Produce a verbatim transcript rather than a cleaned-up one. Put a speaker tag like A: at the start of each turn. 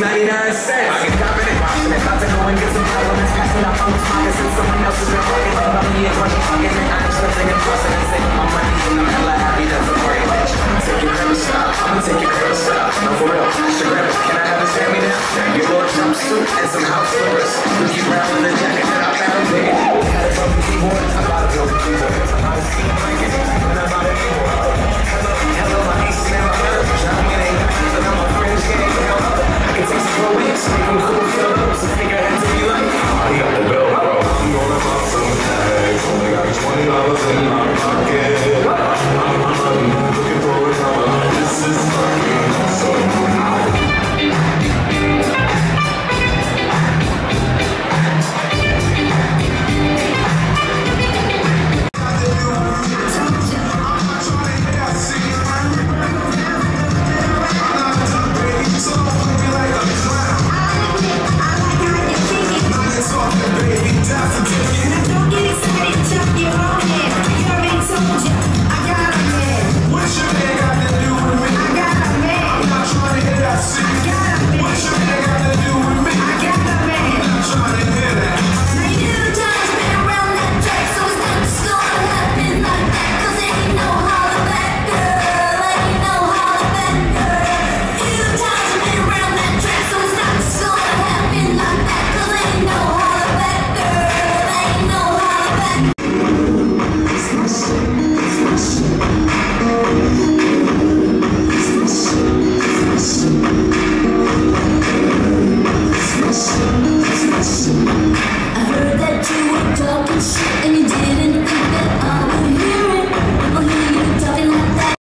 A: ninety-nine cents. I get copping it, watching it. About to go and get some compliments. Passing out phone smockers and someone else has been rocking it. Money and money fucking it. I'm slipping and busting and saving my money. And I'm hella happy that's a party bitch. I'ma take your credit style. I'ma take your credit style. No, for real. Instagram it. Can I have this family now? Your little jumpsuit and some house slippers. You keep rapping the jacket that I found big. Had a broken keyboard. I bought a broken keyboard. I bought a ski blanket. And I bought a keyboard.